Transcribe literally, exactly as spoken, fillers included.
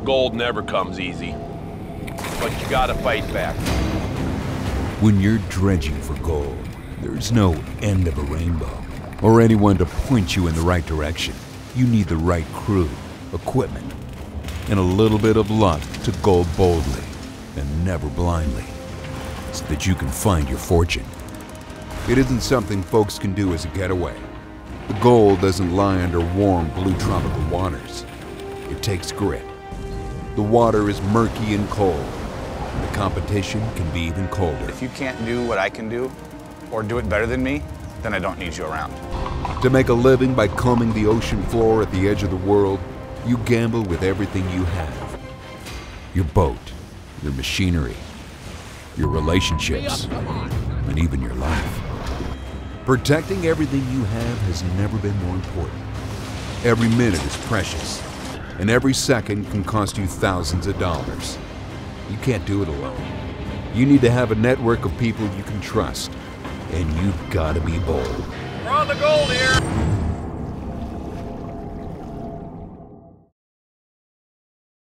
Gold never comes easy, but you gotta fight back. When you're dredging for gold, there's no end of a rainbow or anyone to point you in the right direction. You need the right crew, equipment, and a little bit of luck to go boldly and never blindly, so that you can find your fortune. It isn't something folks can do as a getaway. The gold doesn't lie under warm blue tropical waters. It takes grit. The water is murky and cold, and the competition can be even colder. If you can't do what I can do, or do it better than me, then I don't need you around. To make a living by combing the ocean floor at the edge of the world, you gamble with everything you have. Your boat, your machinery, your relationships, and even your life. Protecting everything you have has never been more important. Every minute is precious, and every second can cost you thousands of dollars. You can't do it alone. You need to have a network of people you can trust, and you've got to be bold. We're on the gold here!